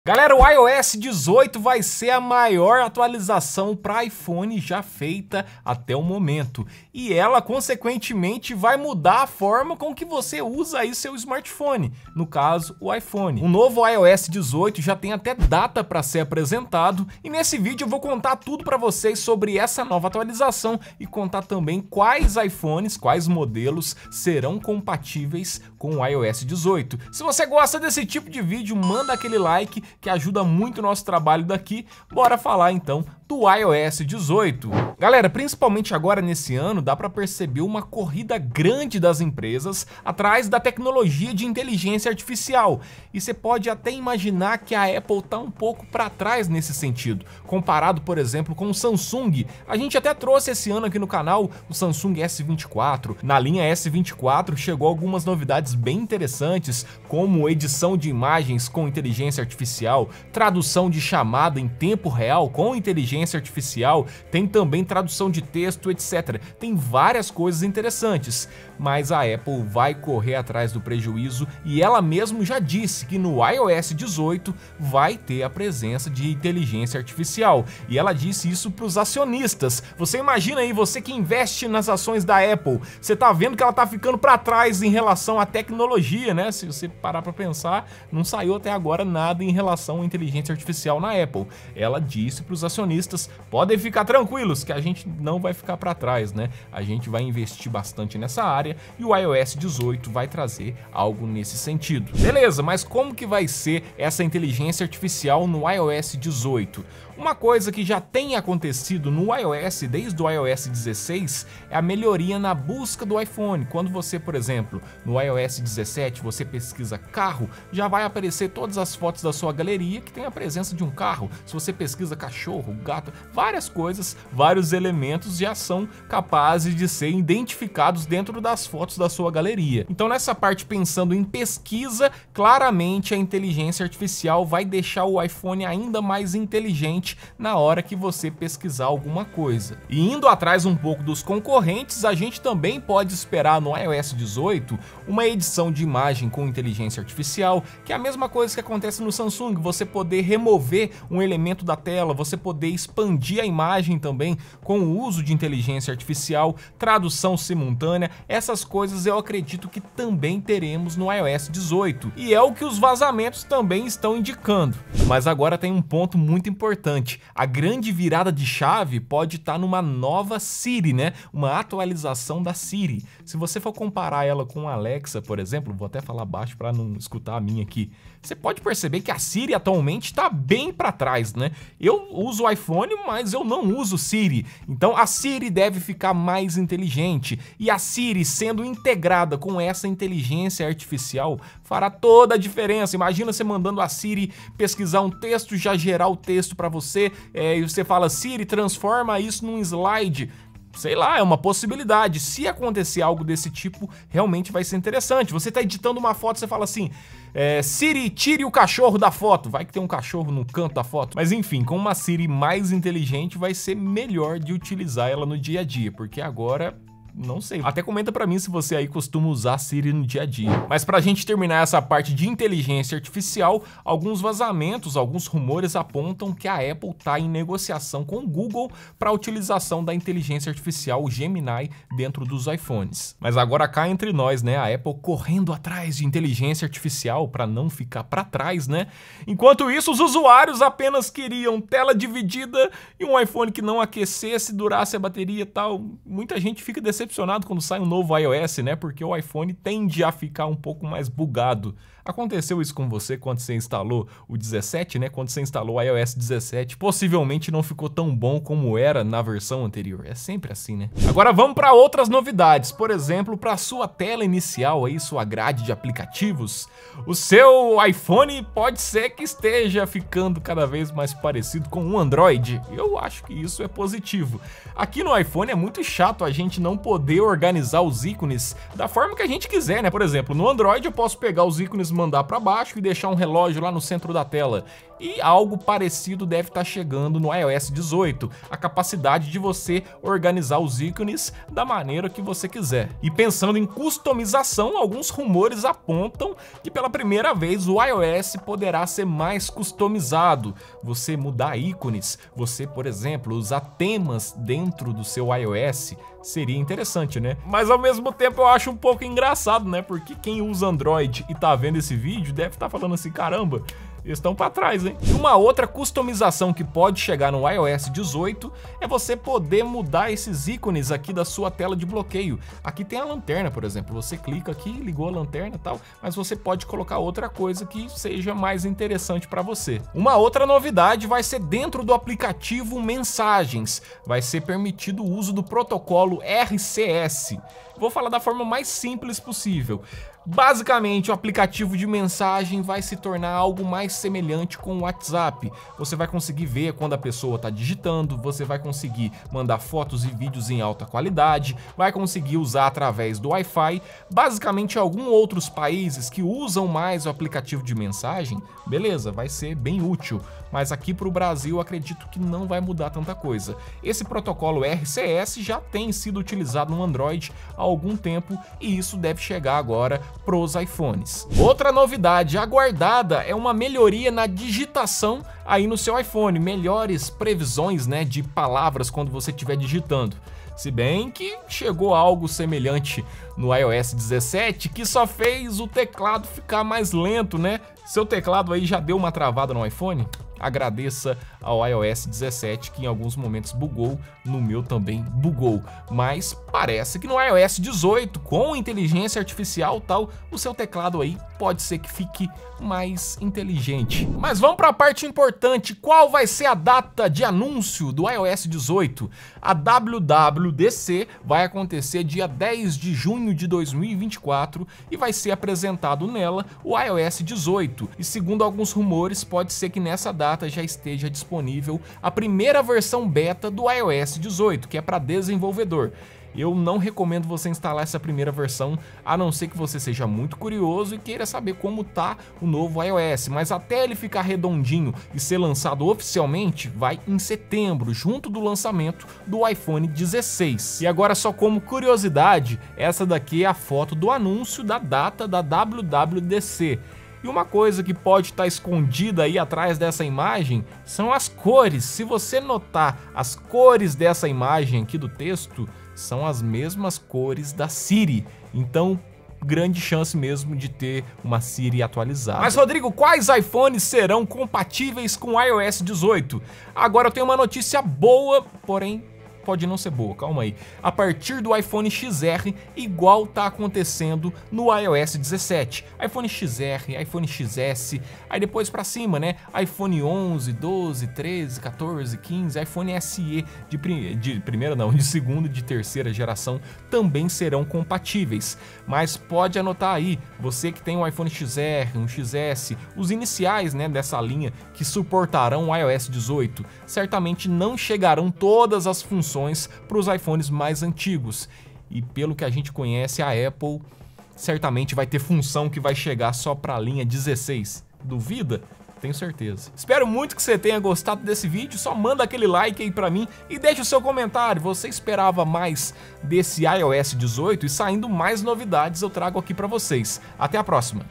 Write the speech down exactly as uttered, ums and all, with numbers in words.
Galera, o i O S dezoito vai ser a maior atualização para iPhone já feita até o momento. E ela, consequentemente, vai mudar a forma com que você usa aí seu smartphone, no caso, o iPhone. O novo i O S dezoito já tem até data para ser apresentado, e nesse vídeo eu vou contar tudo para vocês sobre essa nova atualização e contar também quais iPhones, quais modelos serão compatíveis com o i O S dezoito. Se você gosta desse tipo de vídeo, manda aquele like, que ajuda muito o nosso trabalho daqui. Bora falar então do i O S dezoito. Galera, principalmente agora nesse ano, dá para perceber uma corrida grande das empresas atrás da tecnologia de inteligência artificial. E você pode até imaginar que a Apple tá um pouco para trás nesse sentido, comparado, por exemplo, com o Samsung. A gente até trouxe esse ano aqui no canal o Samsung S vinte e quatro. Na linha S vinte e quatro chegou algumas novidades bem interessantes, como edição de imagens com inteligência artificial, tradução de chamada em tempo real com inteligência artificial, tem também tradução de texto, etcétera. Tem várias coisas interessantes, mas a Apple vai correr atrás do prejuízo e ela mesmo já disse que no i O S dezoito vai ter a presença de inteligência artificial. E ela disse isso para os acionistas. Você imagina aí, você que investe nas ações da Apple, você tá vendo que ela tá ficando para trás em relação à tecnologia, né? Se você parar para pensar, não saiu até agora nada em relação à inteligência artificial na Apple. Ela disse para os acionistas: podem ficar tranquilos que a gente não vai ficar para trás, né? A gente vai investir bastante nessa área e o i O S dezoito vai trazer algo nesse sentido. Beleza, mas como que vai ser essa inteligência artificial no i O S dezoito? Uma coisa que já tem acontecido no iOS desde o i O S dezesseis é a melhoria na busca do iPhone. Quando você, por exemplo, no i O S dezessete, você pesquisa carro, já vai aparecer todas as fotos da sua galeria que tem a presença de um carro. Se você pesquisa cachorro, gato, várias coisas, vários elementos já são capazes de ser identificados dentro das fotos da sua galeria. Então, nessa parte, pensando em pesquisa, claramente a inteligência artificial vai deixar o iPhone ainda mais inteligente na hora que você pesquisar alguma coisa. E indo atrás um pouco dos concorrentes, a gente também pode esperar no i O S dezoito uma edição de imagem com inteligência artificial, que é a mesma coisa que acontece no Samsung, você poder remover um elemento da tela, você poder expandir a imagem também com o uso de inteligência artificial, tradução simultânea. Essas coisas eu acredito que também teremos no i O S dezoito, e é o que os vazamentos também estão indicando. Mas agora tem um ponto muito importante. A grande virada de chave pode estar numa nova Siri, né? Uma atualização da Siri. Se você for comparar ela com a Alexa, por exemplo, vou até falar baixo para não escutar a minha aqui, você pode perceber que a Siri atualmente está bem para trás, né? Eu uso o iPhone, mas eu não uso Siri. Então a Siri deve ficar mais inteligente, e a Siri sendo integrada com essa inteligência artificial fará toda a diferença. Imagina você mandando a Siri pesquisar um texto, já gerar o texto para você, é, e você fala: Siri, transforma isso num slide. Sei lá, é uma possibilidade. Se acontecer algo desse tipo, realmente vai ser interessante. Você tá editando uma foto, você fala assim: é, Siri, tire o cachorro da foto. Vai que tem um cachorro no canto da foto. Mas enfim, com uma Siri mais inteligente, vai ser melhor de utilizar ela no dia a dia, porque agora... não sei. Até comenta pra mim se você aí costuma usar a Siri no dia a dia. Mas pra gente terminar essa parte de inteligência artificial, alguns vazamentos, alguns rumores apontam que a Apple tá em negociação com o Google para a utilização da inteligência artificial Gemini dentro dos iPhones. Mas agora cá entre nós, né? A Apple correndo atrás de inteligência artificial para não ficar para trás, né? Enquanto isso, os usuários apenas queriam tela dividida e um iPhone que não aquecesse, durasse a bateria e tal. Muita gente fica decepcionada decepcionado quando sai um novo iOS, né? Porque o iPhone tende a ficar um pouco mais bugado. Aconteceu isso com você quando você instalou o dezessete, né? Quando você instalou o i O S dezessete, possivelmente não ficou tão bom como era na versão anterior. É sempre assim, né? Agora vamos para outras novidades. Por exemplo, para sua tela inicial aí, sua grade de aplicativos, o seu iPhone pode ser que esteja ficando cada vez mais parecido com um Android. Eu acho que isso é positivo. Aqui no iPhone é muito chato a gente não poder organizar os ícones da forma que a gente quiser, né? Por exemplo, no Android eu posso pegar os ícones apenas mandar para baixo e deixar um relógio lá no centro da tela. E algo parecido deve estar chegando no i O S dezoito, a capacidade de você organizar os ícones da maneira que você quiser. E pensando em customização, alguns rumores apontam que pela primeira vez o iOS poderá ser mais customizado. Você mudar ícones, você, por exemplo, usar temas dentro do seu iOS, seria interessante, né? Mas ao mesmo tempo eu acho um pouco engraçado, né? Porque quem usa Android e tá vendo esse vídeo deve estar falando assim, caramba, eles estão para trás, hein? E uma outra customização que pode chegar no i O S dezoito é você poder mudar esses ícones aqui da sua tela de bloqueio. Aqui tem a lanterna, por exemplo. Você clica aqui, ligou a lanterna e tal, mas você pode colocar outra coisa que seja mais interessante para você. Uma outra novidade vai ser dentro do aplicativo Mensagens. Vai ser permitido o uso do protocolo R C S. Vou falar da forma mais simples possível. Basicamente, o aplicativo de mensagem vai se tornar algo mais semelhante com o WhatsApp. Você vai conseguir ver quando a pessoa está digitando, você vai conseguir mandar fotos e vídeos em alta qualidade, vai conseguir usar através do Wi-Fi. Basicamente, alguns outros países que usam mais o aplicativo de mensagem, beleza, vai ser bem útil. Mas aqui para o Brasil, eu acredito que não vai mudar tanta coisa. Esse protocolo R C S já tem sido utilizado no Android há algum tempo e isso deve chegar agora para os iPhones. Outra novidade aguardada é uma melhoria na digitação aí no seu iPhone, melhores previsões, né, de palavras quando você estiver digitando. Se bem que chegou algo semelhante no i O S dezessete, que só fez o teclado ficar mais lento, né? Seu teclado aí já deu uma travada no iPhone? Agradeça ao i O S dezessete, que em alguns momentos bugou, no meu também bugou. Mas parece que no i O S dezoito, com inteligência artificial e tal, o seu teclado aí pode ser que fique mais inteligente. Mas vamos para a parte importante, qual vai ser a data de anúncio do i O S dezoito? A W W D C vai acontecer dia dez de junho de dois mil e vinte e quatro e vai ser apresentado nela o i O S dezoito. E segundo alguns rumores, pode ser que nessa data já esteja disponível a primeira versão beta do i O S dezoito, que é para desenvolvedor. Eu não recomendo você instalar essa primeira versão, a não ser que você seja muito curioso e queira saber como tá o novo iOS, mas até ele ficar redondinho e ser lançado oficialmente, vai em setembro, junto do lançamento do iPhone dezesseis. E agora, só como curiosidade, essa daqui é a foto do anúncio da data da W W D C. E uma coisa que pode estar escondida aí atrás dessa imagem são as cores. Se você notar as cores dessa imagem aqui do texto, são as mesmas cores da Siri. Então, grande chance mesmo de ter uma Siri atualizada. Mas Rodrigo, quais iPhones serão compatíveis com o i O S dezoito? Agora eu tenho uma notícia boa, porém pode não ser boa, calma aí. A partir do iPhone X R, igual tá acontecendo no i O S dezessete. iPhone X R, iPhone X S, aí depois pra cima, né? iPhone onze, doze, treze, quatorze, quinze, iPhone S E de, prim de primeira não, de segunda e de terceira geração também serão compatíveis. Mas pode anotar aí, você que tem um iPhone X R, um X S, os iniciais, né, dessa linha que suportarão o i O S dezoito, certamente não chegarão todas as funções para os iPhones mais antigos. E pelo que a gente conhece, a Apple certamente vai ter função que vai chegar só para a linha dezesseis. Duvida? Tenho certeza. Espero muito que você tenha gostado desse vídeo. Só manda aquele like aí para mim e deixa o seu comentário. Você esperava mais desse i O S dezoito? E saindo mais novidades eu trago aqui para vocês. Até a próxima.